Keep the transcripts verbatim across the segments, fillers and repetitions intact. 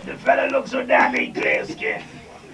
the fella looks so damn clear skin.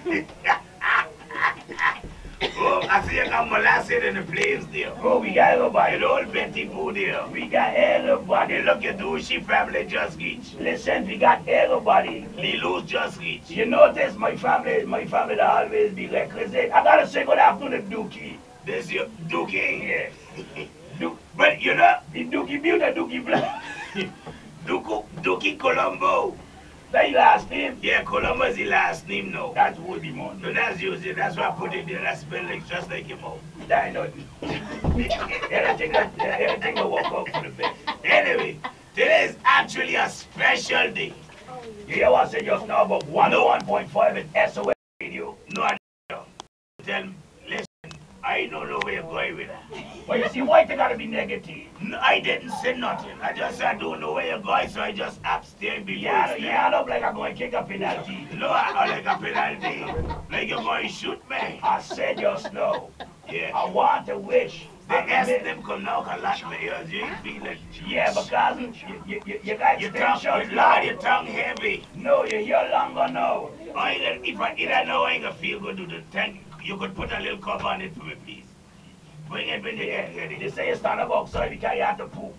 Oh, I see you got molasses in the plains there. Oh, we got everybody. And all Betty Boo there. We got everybody. And look at the she family just reached. Listen, we got everybody. Lilu's just reached. You notice my family, my family will always be requisite. I gotta say good afternoon to Dookie. This your Dookie? Yes. Du but you know, the Dookie Beauty, Dookie Black. Dookie, Dookie Colombo. That's your last name? Yeah, Colombo's the last name now. That's Woody Mon. No, that's usually, that's why I put it there. That's spelled like, just like your mouth. That ain't nothing. Everything that, everything will work out for the best. Anyway, today is actually a special day. You hear what I said just now about one oh one point five in S O S radio? No, I don't. Tell me, listen, I don't know where you're going with that. But you see, why they gotta be negative? No, I didn't say nothing. I just said I don't know where you're going, so I just abstain before Yeah, you yeah, I look like I'm going to kick a penalty. No, I, I like a penalty. Like you're going to shoot me. I said just now. Yeah. I want to wish. They asked them come now, can lock my ears. You ain't feeling. Yeah, because you, you, you, you got your tongue, tongue, Lord, your tongue heavy. No, you hear longer now. I ain't, if I did I know I ain't gonna feel good to the tank, you could put a little cover on it for me, please. Bring it when you get ready. They say you stand up outside because you have to poop.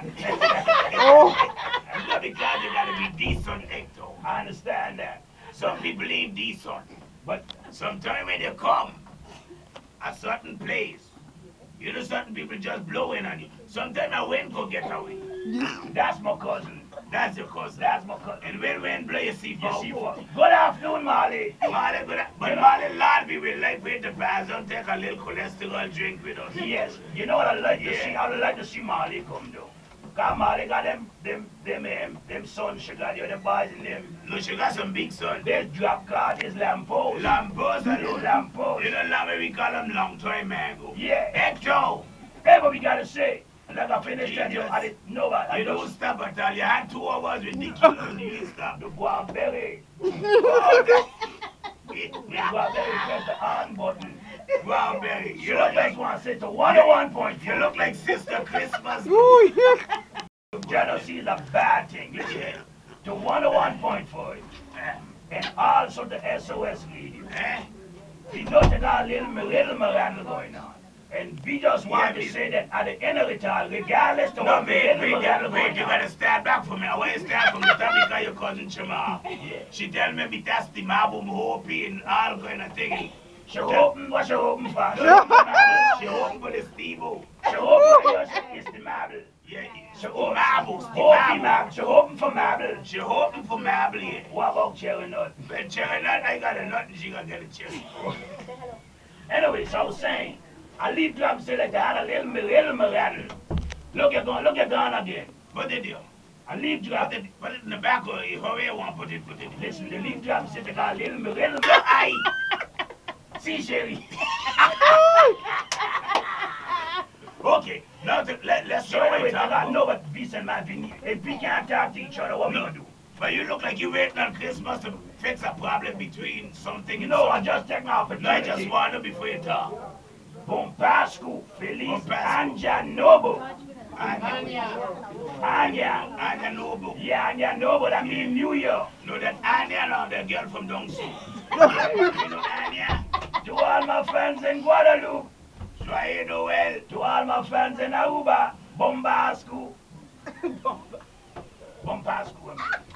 Oh. Not because you gotta be decent, Hector. I understand that. Some people ain't decent, but sometimes when they come a certain place, you know certain people just blow in on you. Sometimes a wind go get away. That's my cousin. That's your cousin. That's my cousin. And when wind blow, you see for you see for. Good afternoon, Marley. Marley, good But Marley, Lord, we will like wait the pass and take a little cholesterol drink with us. Yes. You know what I like yeah. to see? I would like to see Marley come though. Cause Marley got them, them, them, um, them sons she got, you them boys in them. No, she got some big sons. There's drop card, there's lampos. Lampos and little lampos. You know, Lammy, we call them long time mango. Yeah. Hector. Hey, what we gotta say? Like I finished that, you, I didn't know about You don't stop at all. You had two hours with the killer and you didn't stop. The guaberry. We The guaberry press the on button. Guaberry. You So look I like just want to say to one oh one point You look like Sister Christmas. Jealousy is a bad thing, you see. To one oh one point five. And also the S O S radio. Eh? We know they got a little, little Miranda going on. And we just want Yeah, to say that at the end of it all, regardless of No, what wait, the wait, Miranda wait, going you on. gotta stand back for me. I want you to stand from the top because your cousin Chama. Yeah. She tell me me that's the Mabu Mohopi and all kind of thing. She hoping, what she hoping for? She She hoping hoping for the Steve-O. She hoping for it's the marble. Yeah, She the hoping marbles, the hoping marbles. marble. She hoping for marble. She hoping for marble, yeah. What about cherry nut? But cherry nut, I got a nut and she gonna get a cherry. Anyway, so I was saying, I leave drum say like they had a little, little Miranda. Look, you're going, look, you're gone again. What did you? I leave drum. Put it, put it in the back or you hurry, I want to put it, put it. Listen, the leave drum say they got a little, little Aye. See, Sherry. Okay, now to, let, let's So show anyway, it I got out. no but peace and man. If we can't talk to each other, what we gonna do? But you look like you waiting on Christmas to fix a problem between something and No, I something. just take my opportunity. No, I just want to before you talk. Bompascu, Feliz, Bompascu. Anja Noble. Anya. Anya. Anya Noble. Yeah, Anya Noble, that mean New Year. No, that Anya now, the girl from down south. You know Anya? To all my friends in Guadeloupe. Joyeux Noel. To all my friends in Aruba. Bombascu. Bompascu.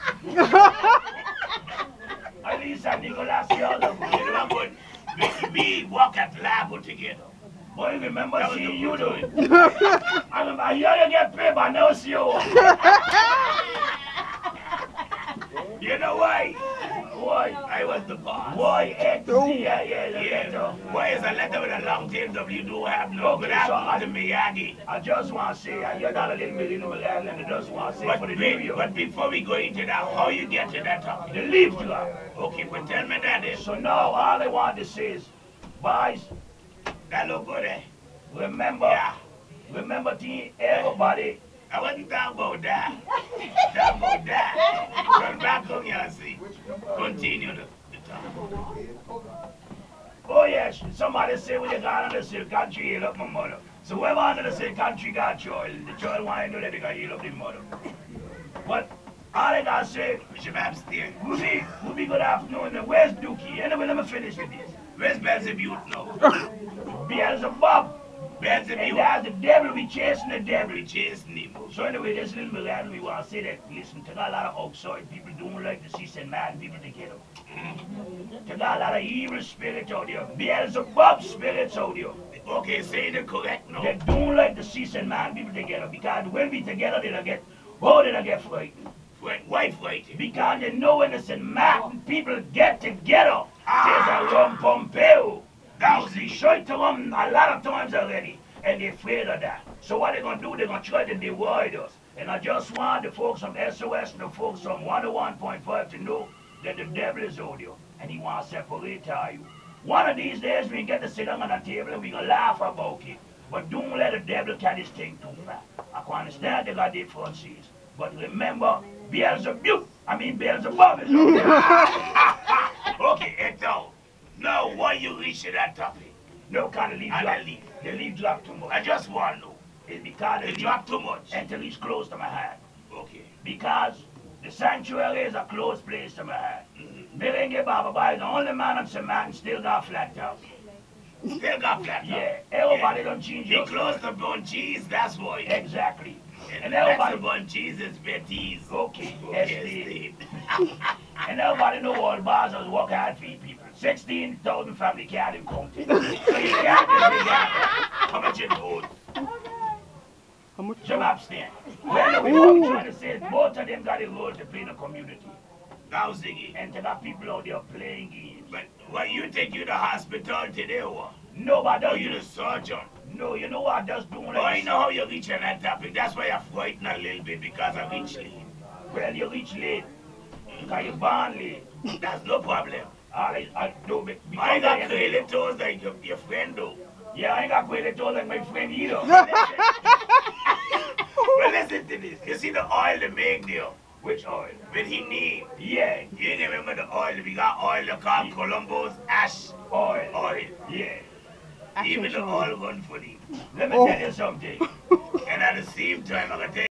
Alisa Nicolas, the other You know what? We, we walk at Lago together. boy, remember That was seeing the you good doing. I remember, I hear you get paid, but I never see you. You know why? Why? I was the boss. Why, X? Yeah, yeah, yeah. Yeah. Why is a letter with a long tail W do have no good afternoon to Miyagi? I just want to say, I hear that a little bit in my land, and I just want to say But, for the be- video. but before we go into that, how you get to that topic? The leaf drop. Okay, but tell me that is. So now all I want to say is, boys, That look good, eh? remember, Yeah. remember to everybody, I wasn't talking about that. Talking about that. Turn back on here and see. Continue the, the talk. oh yes, somebody say when you got under the same country, heal up my mother. So whoever under the same country got child, the child want to know that they got heal up the mother. But All I gotta say, Bishop Epstein. Ruby, Ruby, good afternoon. And where's Dookie? Anyway, let me finish with this. Where's Beelzebub now? Beelzebub. And Beelzebub. that's the devil, we chasing the devil. We chasing him. So anyway, this little bit we want to say that, listen, to got a lot of outside people don't like to see some mad people together. To got a lot of evil spirits out there, Beelzebub spirits out there. Okay, say the correct now. They don't like to see some mad people together because when we together, they'll get, oh, they'll get frightened. Fright, why frightened? Because they know when it's in Martin, people get together. Ah. There's a rum pompeo. That That was was it. shot to them a lot of times already, and they're afraid of that. So what they're going to do, they're going to try to divide us. And I just want the folks from S O S and the folks from one oh one point five to know that the devil is out there, and he wants to separate you. One of these days, we get to sit down on a table and we going to laugh about it. But don't let the devil carry this thing too far. I can understand they got differences. But remember, Beelzebub, I mean Beelzebub is out there. Okay, Hector. Now, why you reach to that topic? No kind of leave And drop. they leave. They leave drop too much. I just want to know. It's because They they drop too much. until it's close to my heart. Okay. Because the sanctuary is a close place to my heart. Mm-hmm. Berenge Baba Bai, the only man on some man still got flat top. Still got flat. Yeah, everybody Yeah. don't change He your close to bun cheese, that's why. Exactly. And And next to everybody, bun cheese is Betty's. okay, Yes, yes, they- Steve. and everybody know all bars work hard for you people. sixteen thousand family can't even count it. So you can't just be that. How much it vote? How much? Some abstain. Well, we what I'm trying to say is both of them got a role to play in the community. Now, Ziggy. And to got people out there playing games. But what you take you to hospital today, or? Nobody Or does you you the surgeon? No, you know what I just doing Oh, I like know how you reach on that topic. That's why you're frightened a little bit because I reach late. Well, you reach late. Because you born late. That's no problem. I, I do be, I because got I- curly toes like your, your friend do. Yeah, I ain't got quite toes like my friend either. Well, listen to this. You see the oil they make there? Which oil? When he need. Yeah, You ain't remember the oil? We got oil they call Columbo's ash oil. oil. Yeah. Even the oil run for them. Let me Oh. tell you something. And at the same time, I can tell